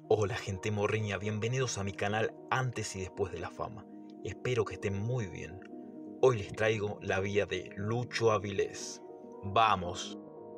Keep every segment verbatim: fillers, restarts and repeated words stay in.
Hola gente morriña, bienvenidos a mi canal antes y después de la fama. Espero que estén muy bien. Hoy les traigo la vida de Lucho Avilés. ¡Vamos!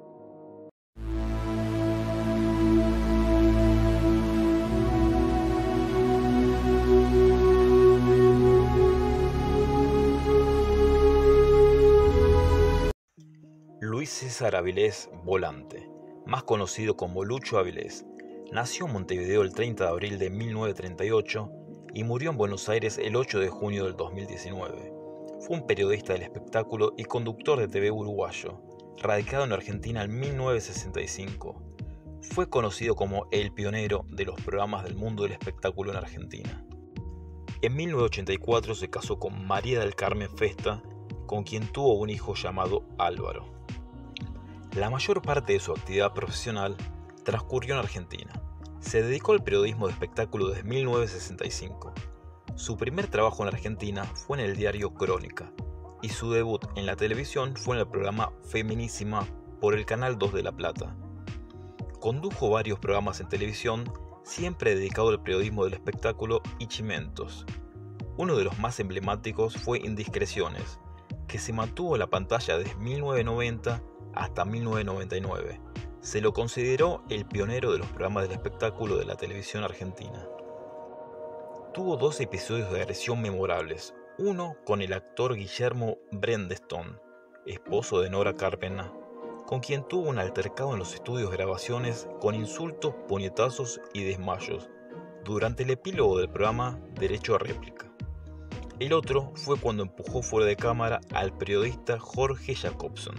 Luis César Avilés Volante, más conocido como Lucho Avilés, nació en Montevideo el treinta de abril de mil novecientos treinta y ocho y murió en Buenos Aires el ocho de junio del dos mil diecinueve. Fue un periodista del espectáculo y conductor de T V uruguayo, radicado en Argentina en mil novecientos sesenta y cinco. Fue conocido como el pionero de los programas del mundo del espectáculo en Argentina. En mil novecientos ochenta y cuatro se casó con María del Carmen Festa, con quien tuvo un hijo llamado Álvaro. La mayor parte de su actividad profesional transcurrió en Argentina. Se dedicó al periodismo de espectáculo desde mil novecientos sesenta y cinco. Su primer trabajo en Argentina fue en el diario Crónica y su debut en la televisión fue en el programa Feminísima por el Canal dos de La Plata. Condujo varios programas en televisión, siempre dedicado al periodismo del espectáculo y chimentos. Uno de los más emblemáticos fue Indiscreciones, que se mantuvo en la pantalla desde mil novecientos noventa hasta mil novecientos noventa y nueve. Se lo consideró el pionero de los programas del espectáculo de la televisión argentina. Tuvo dos episodios de agresión memorables, uno con el actor Guillermo Brandestone, esposo de Nora Carpena, con quien tuvo un altercado en los estudios de grabaciones con insultos, puñetazos y desmayos, durante el epílogo del programa Derecho a Réplica. El otro fue cuando empujó fuera de cámara al periodista Jorge Jacobson.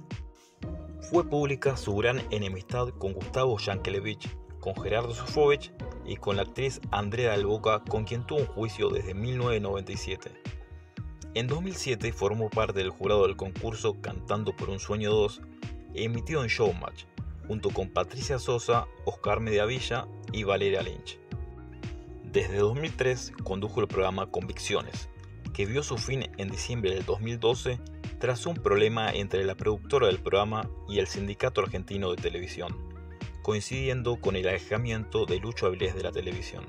Fue pública su gran enemistad con Gustavo Yankelevich, con Gerardo Sofovich y con la actriz Andrea del Boca, con quien tuvo un juicio desde mil novecientos noventa y siete. En dos mil siete formó parte del jurado del concurso Cantando por un Sueño dos, emitido en Showmatch, junto con Patricia Sosa, Oscar Mediavilla y Valeria Lynch. Desde dos mil tres condujo el programa Convicciones, que vio su fin en diciembre del dos mil doce tras un problema entre la productora del programa y el Sindicato Argentino de Televisión, coincidiendo con el alejamiento de Lucho Avilés de la televisión.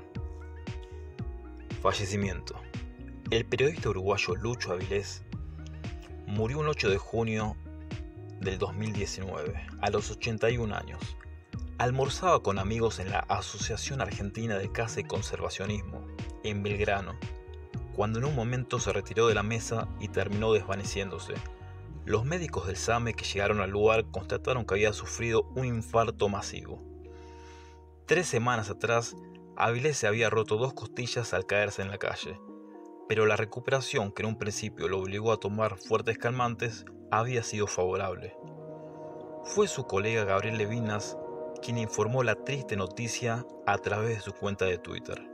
Fallecimiento. El periodista uruguayo Lucho Avilés murió el ocho de junio del dos mil diecinueve, a los ochenta y un años. Almorzaba con amigos en la Asociación Argentina de Caza y Conservacionismo, en Belgrano, cuando en un momento se retiró de la mesa y terminó desvaneciéndose. Los médicos del SAME que llegaron al lugar constataron que había sufrido un infarto masivo. Tres semanas atrás, Avilés se había roto dos costillas al caerse en la calle, pero la recuperación, que en un principio lo obligó a tomar fuertes calmantes, había sido favorable. Fue su colega Gabriel Levinas quien informó la triste noticia a través de su cuenta de Twitter.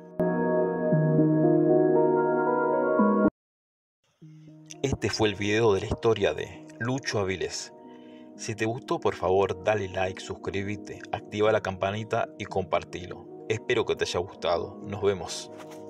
Este fue el video de la historia de Lucho Avilés. Si te gustó, por favor dale like, suscríbete, activa la campanita y compartilo. Espero que te haya gustado. Nos vemos.